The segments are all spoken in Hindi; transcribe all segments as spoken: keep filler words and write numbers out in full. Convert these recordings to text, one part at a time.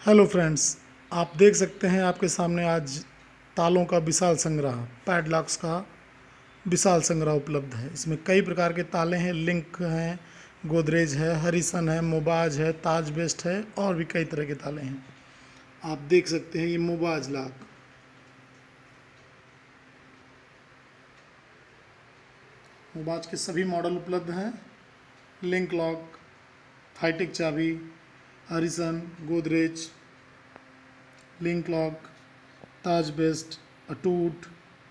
हेलो फ्रेंड्स, आप देख सकते हैं आपके सामने आज तालों का विशाल संग्रह, पैडलॉक्स का विशाल संग्रह उपलब्ध है। इसमें कई प्रकार के ताले हैं, लिंक हैं, गोदरेज है, हरिसन है, मोबाज है, ताज बेस्ट है और भी कई तरह के ताले हैं। आप देख सकते हैं ये मोबाज लॉक, मोबाज के सभी मॉडल उपलब्ध हैं। लिंक लॉक, हाईटेक चाबी, Harrison, Godrej, Link lock, Taj best, अटूट,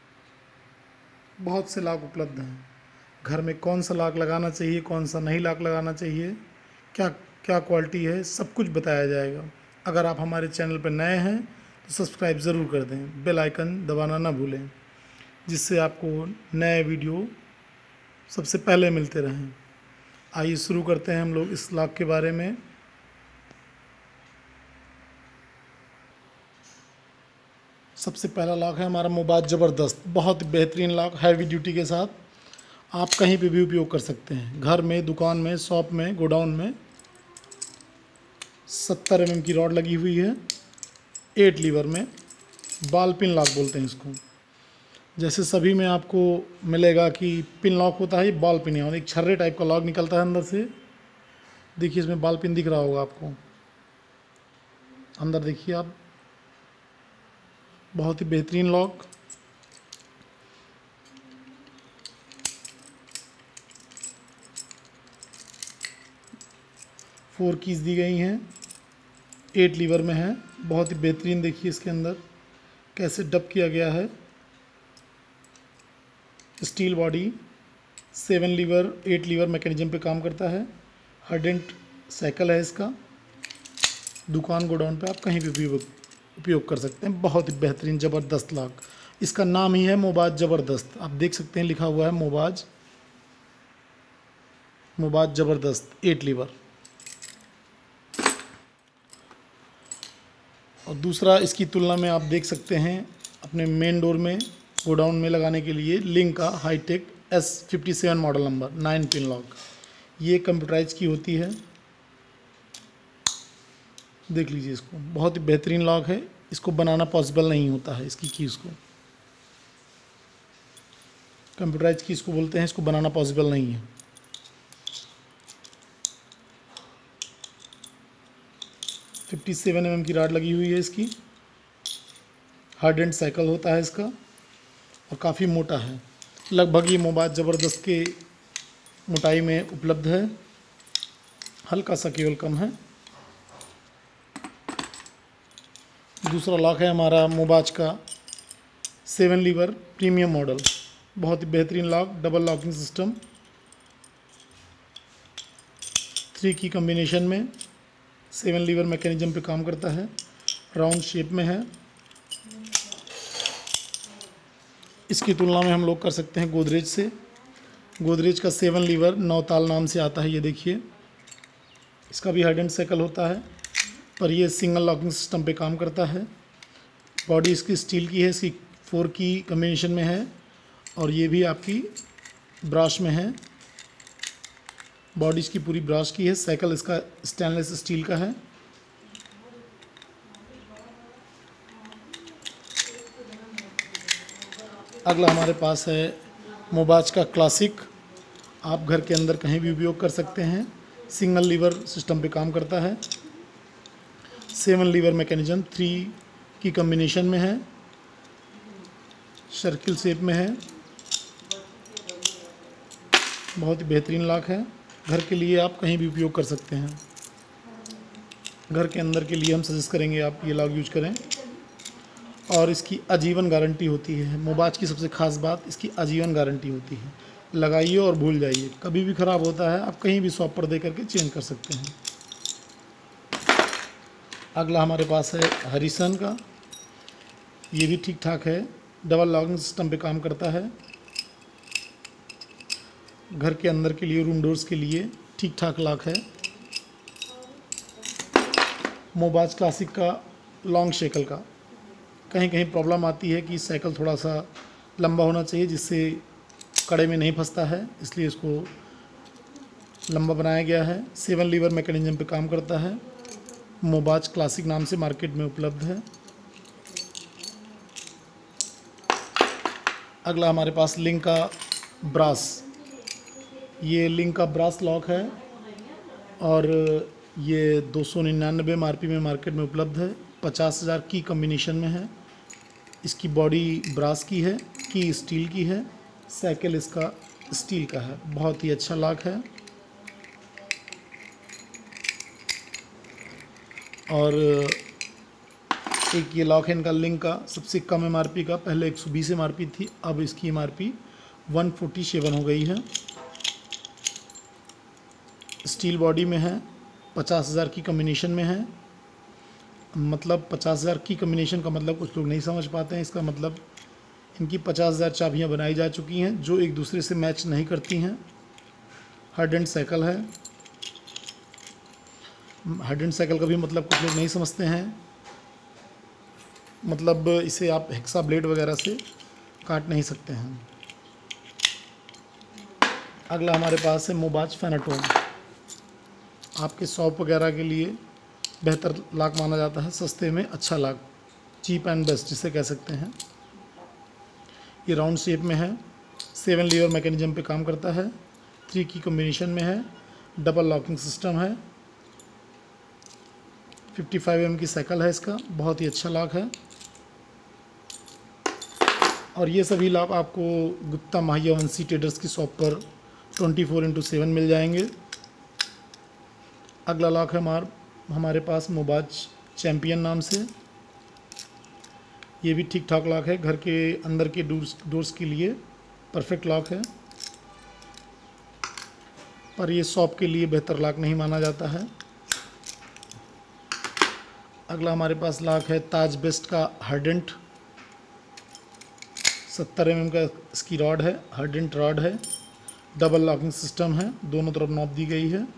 बहुत से लॉक उपलब्ध हैं। घर में कौन सा लॉक लगाना चाहिए, कौन सा नहीं लॉक लगाना चाहिए, क्या क्या क्वालिटी है, सब कुछ बताया जाएगा। अगर आप हमारे चैनल पर नए हैं तो सब्सक्राइब ज़रूर कर दें, बेल आइकन दबाना ना भूलें, जिससे आपको नए वीडियो सबसे पहले मिलते रहें। आइए शुरू करते हैं हम लोग इस लॉक के बारे में। सबसे पहला लॉक है हमारा मोबाज ज़बरदस्त, बहुत बेहतरीन लॉक, हैवी ड्यूटी के साथ आप कहीं पे भी उपयोग कर सकते हैं, घर में, दुकान में, शॉप में, गोडाउन में। सत्तर एम एम की रॉड लगी हुई है, एट लीवर में, बॉल पिन लॉक बोलते हैं इसको। जैसे सभी में आपको मिलेगा कि पिन लॉक होता है, ये बॉल पिन है और एक छर्रे टाइप का लॉक निकलता है अंदर से। देखिए इसमें बॉल पिन दिख रहा होगा आपको, अंदर देखिए आप, बहुत ही बेहतरीन लॉक। फोर कीज दी गई हैं, एट लीवर में है, बहुत ही बेहतरीन। देखिए इसके अंदर कैसे डब किया गया है। Steel body, seven lever, eight lever mechanism पे काम करता है। हार्डेंट साइकिल है इसका। दुकान गोडाउन पे आप कहीं भी उपयोग उपयोग कर सकते हैं। बहुत ही बेहतरीन ज़बरदस्त लॉक, इसका नाम ही है मोबाज ज़बरदस्त। आप देख सकते हैं लिखा हुआ है मोबाज, मोबाज ज़बरदस्त, एट लीवर। और दूसरा इसकी तुलना में आप देख सकते हैं अपने मेन डोर में, गोडाउन में लगाने के लिए लिंक का Hitech S fifty seven model number, nine pin lock. ये कंप्यूटराइज की होती है, देख लीजिए इसको, बहुत ही बेहतरीन लॉक है। इसको बनाना पॉसिबल नहीं होता है, इसकी कीज़ को, कंप्यूटराइज की इसको बोलते हैं, इसको बनाना पॉसिबल नहीं है। फिफ्टी सेवन एम एम की रॉड लगी हुई है इसकी। हार्डेंट साइकिल होता है इसका और काफ़ी मोटा है। लगभग ये मोबाज ज़बरदस्त के मोटाई में उपलब्ध है, हल्का सा केवल कम है। दूसरा लॉक है हमारा मोबाज का सेवन लीवर प्रीमियम मॉडल, बहुत ही बेहतरीन lock, double locking system, three key combination में, सेवन लीवर मैकेनिज्म पे काम करता है, राउंड शेप में है। इसकी तुलना में हम लोग कर सकते हैं गोदरेज से। गोदरेज का सेवन लीवर नौ ताल नाम से आता है, ये देखिए, इसका भी हार्डेंट साइकिल होता है, पर ये सिंगल लॉकिंग सिस्टम पे काम करता है। बॉडी इसकी स्टील की है, इसकी फोर की कॉम्बिनेशन में है और ये भी आपकी ब्रश में है। बॉडी इसकी पूरी ब्रश की है। साइकिल इसका स्टेनलेस स्टील का है। अगला हमारे पास है मोबाज का क्लासिक, आप घर के अंदर कहीं भी उपयोग कर सकते हैं। सिंगल लीवर सिस्टम पे काम करता है, seven lever mechanism, three key combination में है, सर्किल शेप में है, बहुत ही बेहतरीन लॉक है। घर के लिए आप कहीं भी उपयोग कर सकते हैं। घर के अंदर के लिए हम सजेस्ट करेंगे आप ये लॉक यूज करें और इसकी आजीवन गारंटी होती है। मोबाज की सबसे ख़ास बात इसकी आजीवन गारंटी होती है, लगाइए और भूल जाइए, कभी भी ख़राब होता है आप कहीं भी शॉप पर दे करके चेंज कर सकते हैं। अगला हमारे पास है हरिसन का, ये भी ठीक ठाक है, डबल लॉकिंग सिस्टम पे काम करता है। घर के अंदर के लिए, रूम डोर्स के लिए ठीक ठाक लॉक है। मोबाज क्लासिक का लॉन्ग शेकल का, कहीं कहीं प्रॉब्लम आती है कि साइकिल थोड़ा सा लंबा होना चाहिए जिससे कड़े में नहीं फंसता है, इसलिए इसको लंबा बनाया गया है। सेवन लीवर मैकेनिज्म पे काम करता है। मोबाज क्लासिक नाम से मार्केट में उपलब्ध है। अगला हमारे पास लिंक का ब्रास, ये लिंक का ब्रास लॉक है और ये दो सौ निन्यानवे एम आर पी में मार्केट में उपलब्ध है। पचास हज़ार की कम्बिनेशन में है। इसकी बॉडी ब्रास की है, की स्टील की है, साइकिल इसका स्टील का है। बहुत ही अच्छा लॉक है। और एक ये लॉक है इनका लिंक का, सबसे कम एम आर पी का। पहले एक सौ बीस एम आर पी थी, अब इसकी एम आर पी एक सौ सैंतालीस हो गई है। स्टील बॉडी में है, पचास हज़ार की कम्बिनेशन में है। मतलब पचास हज़ार की कम्बिनेशन का मतलब कुछ लोग नहीं समझ पाते हैं। इसका मतलब इनकी पचास हज़ार चाबियाँ बनाई जा चुकी हैं जो एक दूसरे से मैच नहीं करती हैं। हार्ड एंड साइकिल है। हार्ड एंड साइकिल का भी मतलब कुछ लोग नहीं समझते हैं। मतलब इसे आप हेक्सा ब्लेड वगैरह से काट नहीं सकते हैं। अगला हमारे पास है मोबाज फेनाटोन। आपके शॉप वगैरह के लिए बेहतर लॉक माना जाता है, सस्ते में अच्छा लॉक, चीप एंड बेस्ट जिसे कह सकते हैं। ये राउंड शेप में है, सेवन लीवर मैकेनिज्म पे काम करता है, थ्री की कॉम्बिनेशन में है, डबल लॉकिंग सिस्टम है, पचपन एम की साइकिल है इसका। बहुत ही अच्छा लॉक है। और ये सभी लॉक आपको गुप्ता माहियावंशी ट्रेडर्स की शॉप पर चौबीस इंटू सेवन मिल जाएंगे। अगला लॉक है हमार हमारे पास मोबाज चैम्पियन नाम से। ये भी ठीक ठाक लॉक है, घर के अंदर के डोर्स डोर्स के लिए परफेक्ट लॉक है, पर ये शॉप के लिए बेहतर लॉक नहीं माना जाता है। अगला हमारे पास लॉक है ताज बेस्ट का हार्डेंट, सत्तर एम एम का इसकी रॉड है, हार्डेंट रॉड है, डबल लॉकिंग सिस्टम है, दोनों तरफ नॉब दी गई है।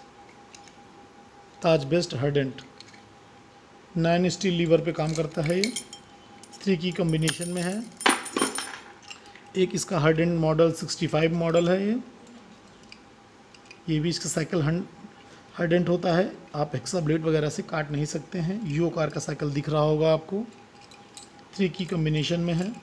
Taj best hardened nine steel lever पे काम करता है। ये थ्री की कॉम्बिनेशन में है। एक इसका हार्डेंट मॉडल पैंसठ मॉडल है। ये ये भी इसका साइकिल हार्डेंट होता है। आप हेक्सा ब्लेड वगैरह से काट नहीं सकते हैं। यो कार का साइकिल दिख रहा होगा आपको, थ्री की कॉम्बिनेशन में है।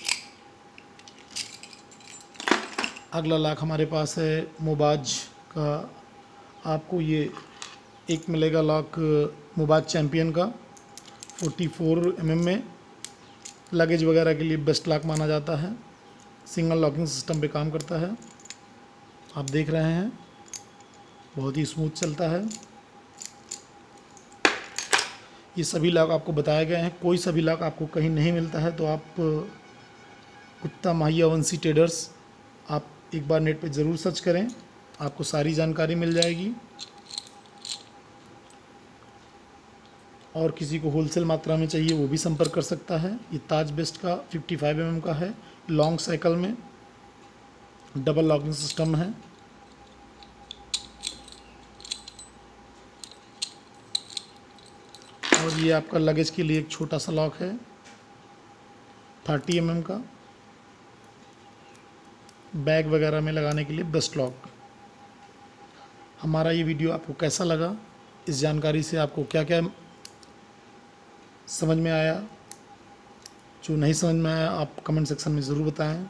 अगला लॉक हमारे पास है मोबाज का, आपको ये एक मिलेगा लॉक मोबाज चैम्पियन का, चौवालीस एम एम में, लगेज वगैरह के लिए बेस्ट लॉक माना जाता है। सिंगल लॉकिंग सिस्टम पे काम करता है, आप देख रहे हैं, बहुत ही स्मूथ चलता है। ये सभी लॉक आपको बताए गए हैं। कोई सभी लॉक आपको कहीं नहीं मिलता है तो आप गुप्ता माहियावंशी ट्रेडर्स आप एक बार नेट पे ज़रूर सर्च करें, आपको सारी जानकारी मिल जाएगी। और किसी को होलसेल मात्रा में चाहिए वो भी संपर्क कर सकता है। ये ताज बेस्ट का पचपन एम एम का है, लॉन्ग साइकिल में, डबल लॉकिंग सिस्टम है। और ये आपका लगेज के लिए एक छोटा सा लॉक है, तीस एम एम का, बैग वगैरह में लगाने के लिए बेस्ट लॉक। हमारा ये वीडियो आपको कैसा लगा, इस जानकारी से आपको क्या क्या समझ में आया, जो नहीं समझ में आया आप कमेंट सेक्शन में ज़रूर बताएं।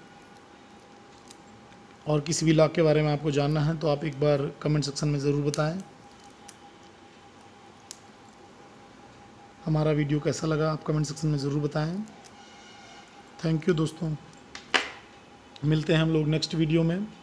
और किसी भी लॉक के बारे में आपको जानना है तो आप एक बार कमेंट सेक्शन में ज़रूर बताएं। हमारा वीडियो कैसा लगा आप कमेंट सेक्शन में ज़रूर बताएं। थैंक यू दोस्तों, मिलते हैं हम लोग नेक्स्ट वीडियो में।